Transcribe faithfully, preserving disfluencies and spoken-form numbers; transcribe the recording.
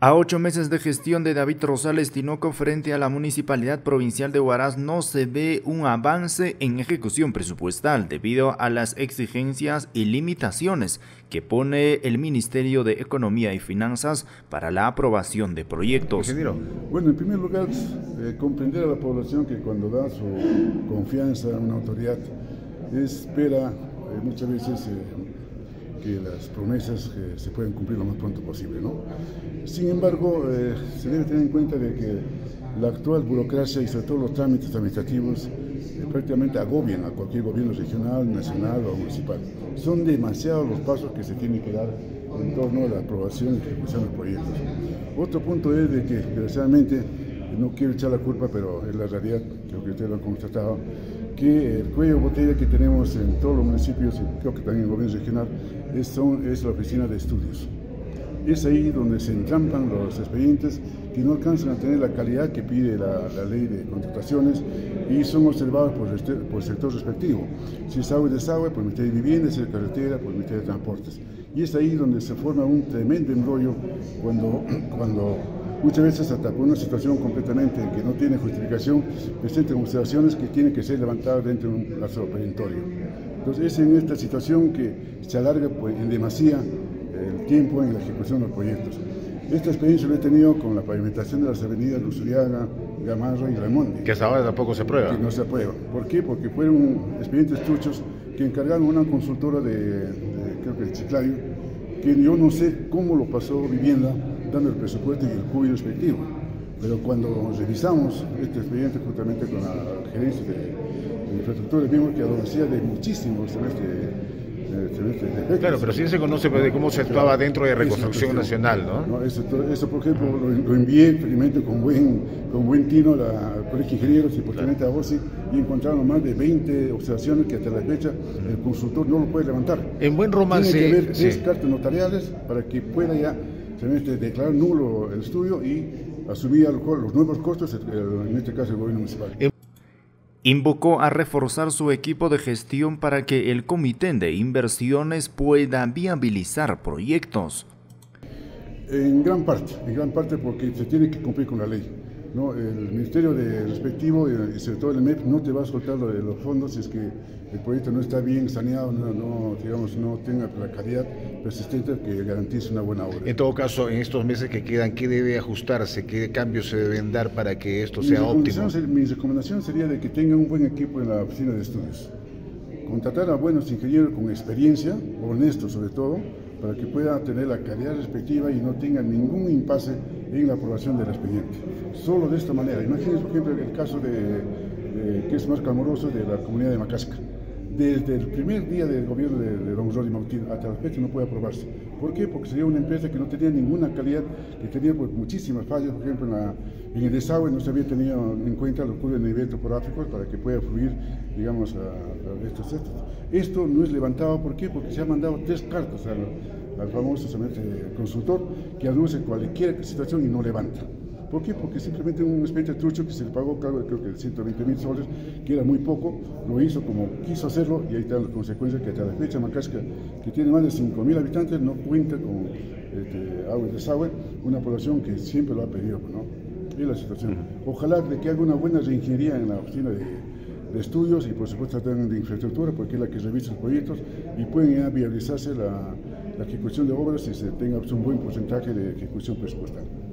A ocho meses de gestión de David Rosales Tinoco frente a la Municipalidad Provincial de Huaraz no se ve un avance en ejecución presupuestal debido a las exigencias y limitaciones que pone el Ministerio de Economía y Finanzas para la aprobación de proyectos. Bueno, en primer lugar, eh, comprender a la población que cuando da su confianza a una autoridad espera eh, muchas veces eh, que las promesas eh, se puedan cumplir lo más pronto posible, ¿no? Sin embargo, eh, se debe tener en cuenta de que la actual burocracia y sobre todo los trámites administrativos eh, prácticamente agobian a cualquier gobierno regional, nacional o municipal. Son demasiados los pasos que se tienen que dar en torno a la aprobación y ejecución de proyectos. Otro punto es de que, desgraciadamente, no quiero echar la culpa, pero es la realidad, creo que ustedes lo han constatado, que el cuello de botella que tenemos en todos los municipios, y creo que también en el gobierno regional, es, son, es la oficina de estudios. Es ahí donde se entrampan los expedientes que no alcanzan a tener la calidad que pide la, la ley de contrataciones y son observados por, este, por el sector respectivo. Si es agua y desagüe, por el Ministerio de Vivienda, si es carretera, por el Ministerio de Transportes. Y es ahí donde se forma un tremendo embrollo cuando, cuando muchas veces hasta por una situación completamente que no tiene justificación, presentan observaciones que tienen que ser levantadas dentro de un plazo perentorio. Entonces es en esta situación que se alarga pues, en demasía el tiempo en la ejecución de los proyectos. Esta experiencia lo he tenido con la pavimentación de las avenidas Luzuriaga, Gamarra y Raimondi. Que hasta ahora tampoco se aprueba. Que no se aprueba. ¿Por qué? Porque fueron expedientes truchos que encargaron una consultora de, de creo que de Chiclayo, que yo no sé cómo lo pasó Vivienda, dando el presupuesto y el cúbito respectivo. Pero cuando revisamos este expediente justamente con la gerencia de, de infraestructura, vimos que adolecía de muchísimos semestres. Claro, pero sí se conoce de cómo se actuaba claro, dentro de Reconstrucción eso, Nacional, ¿no? no eso, eso, por ejemplo, lo, lo envié felizmente con buen, con buen tino al Colegio de Ingenieros y posteriormente claro. a OSI y encontraron más de veinte observaciones que hasta la fecha el consultor no lo puede levantar. En buen romance... Tiene que haber sí. tres cartas notariales para que pueda ya se declarar nulo el estudio y asumir a lo mejor los nuevos costos, en este caso el gobierno municipal. En Invocó a reforzar su equipo de gestión para que el Comité de Inversiones pueda viabilizar proyectos. En gran parte, en gran parte porque se tiene que cumplir con la ley, ¿no? El Ministerio de respectivo y sobre todo el M E P no te va a soltar lo de los fondos si es que el proyecto no está bien saneado, no, no, digamos, no tenga la calidad persistente que garantice una buena obra. En todo caso, en estos meses que quedan, ¿qué debe ajustarse? ¿Qué cambios se deben dar para que esto sea óptimo? Mi recomendación sería de que tengan un buen equipo en la oficina de estudios. Contratar a buenos ingenieros con experiencia, honestos sobre todo, para que pueda tener la calidad respectiva y no tenga ningún impasse en la aprobación del expediente. Solo de esta manera. Imagínense, por ejemplo, el caso de, de que es más clamoroso de la comunidad de Macasca. Desde el primer día del gobierno de, de don Jordi Mautín hasta la fecha no puede aprobarse. ¿Por qué? Porque sería una empresa que no tenía ninguna calidad, que tenía pues, muchísimas fallas. Por ejemplo, en, la, en el desagüe no se había tenido en cuenta los curvas de nivel topográficos para que pueda fluir, digamos, a, a estos estos. Esto no es levantado, ¿por qué? Porque se ha mandado tres cartas al, al famoso consultor que aduce cualquier situación y no levanta. ¿Por qué? Porque simplemente un expediente trucho que se le pagó cargo de creo que ciento veinte mil soles, que era muy poco, lo hizo como quiso hacerlo y ahí están las consecuencias que hasta la fecha Macasca, que tiene más de cinco mil habitantes, no cuenta con este, agua y desagüe, una población que siempre lo ha pedido, ¿no? Es la situación. Ojalá de que haga una buena reingeniería en la oficina de, de estudios y por supuesto también de infraestructura, porque es la que revisa los proyectos y pueden ya viabilizarse la, la ejecución de obras y se tenga un buen porcentaje de ejecución presupuestal.